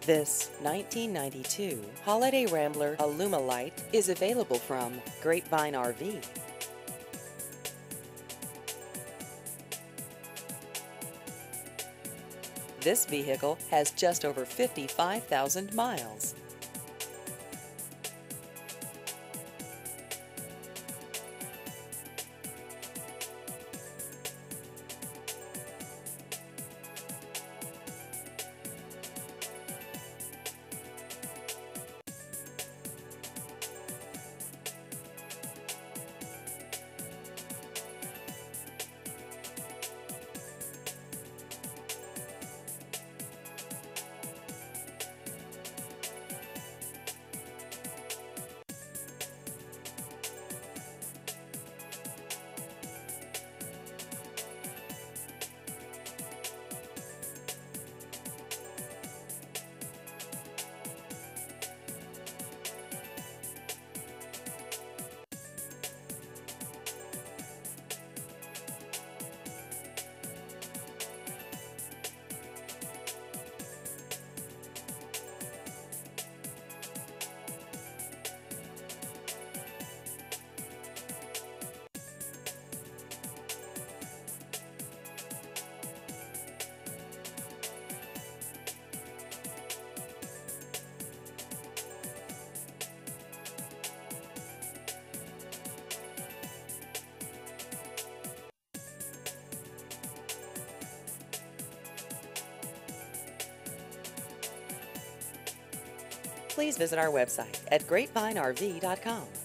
This 1992 Holiday Rambler Aluma-Lite is available from Grapevine RV. This vehicle has just over 55,000 miles. Please visit our website at grapevinerv.com.